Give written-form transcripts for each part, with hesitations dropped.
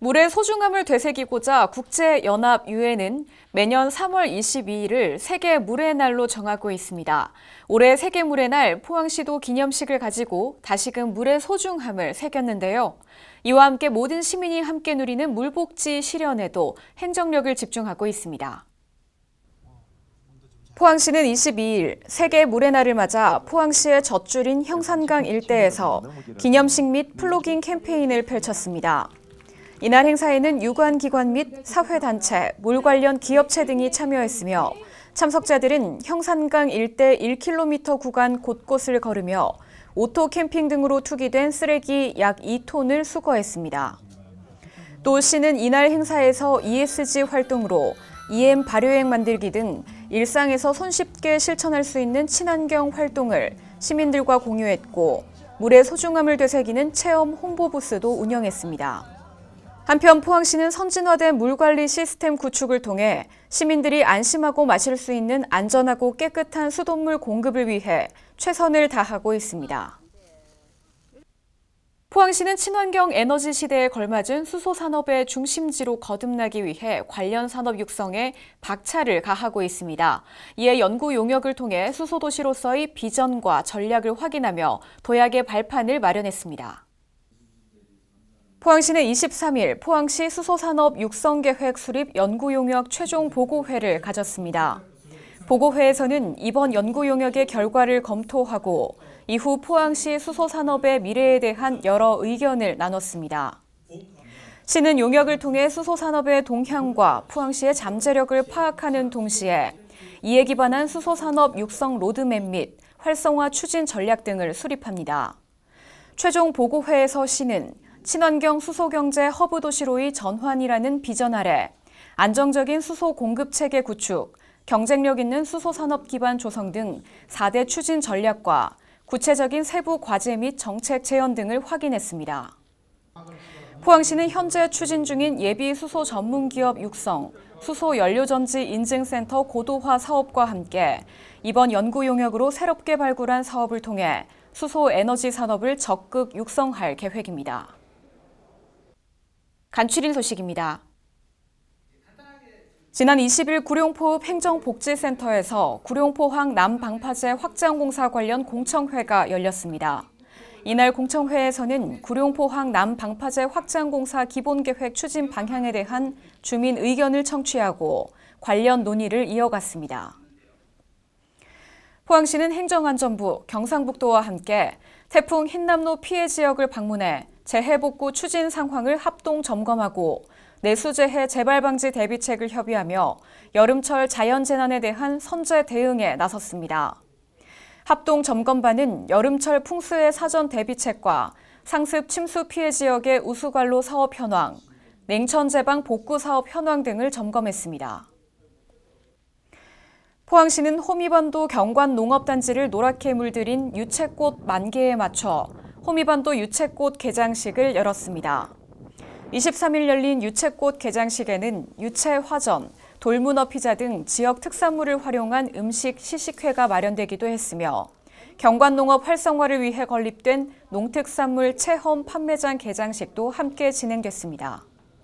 물의 소중함을 되새기고자 국제연합유엔은 매년 3월 22일을 세계 물의 날로 정하고 있습니다. 올해 세계 물의 날 포항시도 기념식을 가지고 다시금 물의 소중함을 새겼는데요. 이와 함께 모든 시민이 함께 누리는 물복지 실현에도 행정력을 집중하고 있습니다. 포항시는 22일 세계 물의 날을 맞아 포항시의 젖줄인 형산강 일대에서 기념식 및 플로깅 캠페인을 펼쳤습니다. 이날 행사에는 유관기관 및 사회단체, 물 관련 기업체 등이 참여했으며 참석자들은 형산강 일대 1km 구간 곳곳을 걸으며 오토 캠핑 등으로 투기된 쓰레기 약 2톤을 수거했습니다. 또 시는 이날 행사에서 ESG 활동으로 EM 발효액 만들기 등 일상에서 손쉽게 실천할 수 있는 친환경 활동을 시민들과 공유했고 물의 소중함을 되새기는 체험 홍보 부스도 운영했습니다. 한편 포항시는 선진화된 물관리 시스템 구축을 통해 시민들이 안심하고 마실 수 있는 안전하고 깨끗한 수돗물 공급을 위해 최선을 다하고 있습니다. 포항시는 친환경 에너지 시대에 걸맞은 수소산업의 중심지로 거듭나기 위해 관련 산업 육성에 박차를 가하고 있습니다. 이에 연구 용역을 통해 수소도시로서의 비전과 전략을 확인하며 도약의 발판을 마련했습니다. 포항시는 23일 포항시 수소산업 육성계획 수립 연구용역 최종 보고회를 가졌습니다. 보고회에서는 이번 연구용역의 결과를 검토하고 이후 포항시 수소산업의 미래에 대한 여러 의견을 나눴습니다. 시는 용역을 통해 수소산업의 동향과 포항시의 잠재력을 파악하는 동시에 이에 기반한 수소산업 육성 로드맵 및 활성화 추진 전략 등을 수립합니다. 최종 보고회에서 시는 친환경 수소경제 허브 도시로의 전환이라는 비전 아래 안정적인 수소 공급 체계 구축, 경쟁력 있는 수소산업 기반 조성 등 4대 추진 전략과 구체적인 세부 과제 및 정책 재현 등을 확인했습니다. 포항시는 현재 추진 중인 예비 수소 전문 기업 육성, 수소 연료전지 인증센터 고도화 사업과 함께 이번 연구 용역으로 새롭게 발굴한 사업을 통해 수소 에너지 산업을 적극 육성할 계획입니다. 간추린 소식입니다. 지난 20일 구룡포읍 행정복지센터에서 구룡포항 남방파제 확장공사 관련 공청회가 열렸습니다. 이날 공청회에서는 구룡포항 남방파제 확장공사 기본계획 추진 방향에 대한 주민 의견을 청취하고 관련 논의를 이어갔습니다. 포항시는 행정안전부, 경상북도와 함께 태풍 흰남노 피해 지역을 방문해 재해복구 추진 상황을 합동 점검하고 내수재해 재발 방지 대비책을 협의하며 여름철 자연재난에 대한 선제 대응에 나섰습니다. 합동 점검반은 여름철 풍수의 사전 대비책과 상습 침수 피해 지역의 우수관로 사업 현황, 냉천 제방 복구 사업 현황 등을 점검했습니다. 포항시는 호미반도 경관 농업단지를 노랗게 물들인 유채꽃 만개에 맞춰 호미반도 유채꽃 개장식을 열었습니다. 23일 열린 유채꽃 개장식에는 유채화전, 돌문어 피자 등 지역 특산물을 활용한 음식 시식회가 마련되기도 했으며 경관농업 활성화를 위해 건립된 농특산물 체험 판매장 개장식도 함께 진행됐습니다.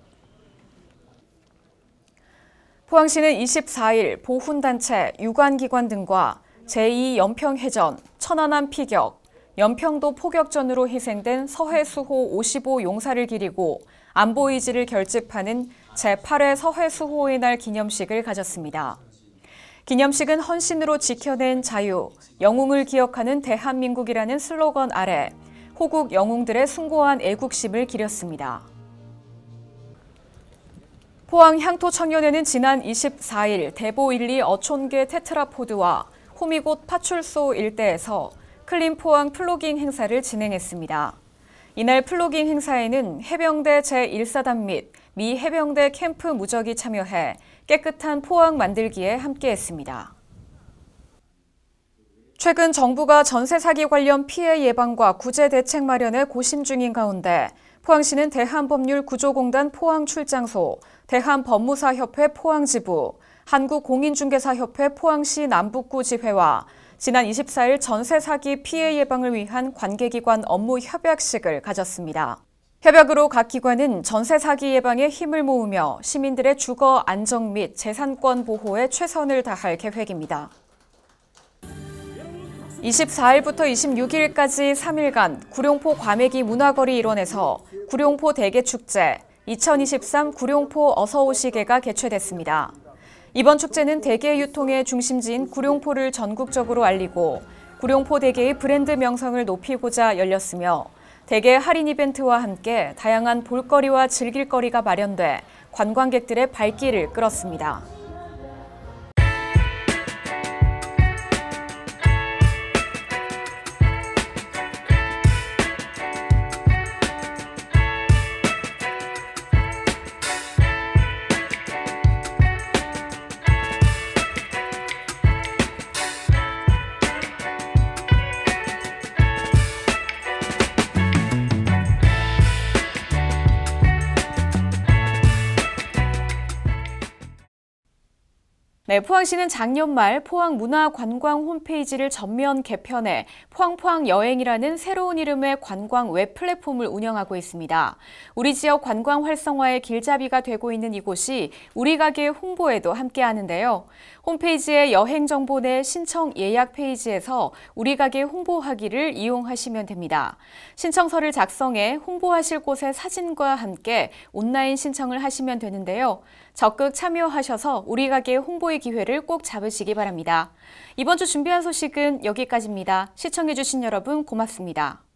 포항시는 24일 보훈단체, 유관기관 등과 제2연평해전, 천안함 피격, 연평도 포격전으로 희생된 서해수호 55 용사를 기리고 안보 의지를 결집하는 제8회 서해수호의 날 기념식을 가졌습니다. 기념식은 헌신으로 지켜낸 자유, 영웅을 기억하는 대한민국이라는 슬로건 아래 호국 영웅들의 숭고한 애국심을 기렸습니다. 포항 향토청년회는 지난 24일 대보 1, 2 어촌계 테트라포드와 호미곶 파출소 일대에서 클린 포항 플로깅 행사를 진행했습니다. 이날 플로깅 행사에는 해병대 제1사단 및 미 해병대 캠프 무적이 참여해 깨끗한 포항 만들기에 함께했습니다. 최근 정부가 전세 사기 관련 피해 예방과 구제 대책 마련에 고심 중인 가운데 포항시는 대한법률구조공단 포항출장소, 대한법무사협회 포항지부, 한국공인중개사협회 포항시 남북구 지회와 지난 24일 전세 사기 피해 예방을 위한 관계기관 업무 협약식을 가졌습니다. 협약으로 각 기관은 전세 사기 예방에 힘을 모으며 시민들의 주거 안정 및 재산권 보호에 최선을 다할 계획입니다. 24일부터 26일까지 3일간 구룡포 과메기 문화거리 일원에서 구룡포 대게축제 2023 구룡포 어서오시게가 개최됐습니다. 이번 축제는 대게 유통의 중심지인 구룡포를 전국적으로 알리고 구룡포 대게의 브랜드 명성을 높이고자 열렸으며 대게 할인 이벤트와 함께 다양한 볼거리와 즐길거리가 마련돼 관광객들의 발길을 끌었습니다. 네, 포항시는 작년 말 포항문화관광 홈페이지를 전면 개편해 포항 여행이라는 새로운 이름의 관광 웹 플랫폼을 운영하고 있습니다. 우리 지역 관광 활성화의 길잡이가 되고 있는 이곳이 우리 가게 홍보에도 함께하는데요. 홈페이지의 여행 정보 내 신청 예약 페이지에서 우리 가게 홍보하기를 이용하시면 됩니다. 신청서를 작성해 홍보하실 곳의 사진과 함께 온라인 신청을 하시면 되는데요. 적극 참여하셔서 우리 가게 홍보의 기회를 꼭 잡으시기 바랍니다. 이번 주 준비한 소식은 여기까지입니다. 시청해주신 여러분 고맙습니다.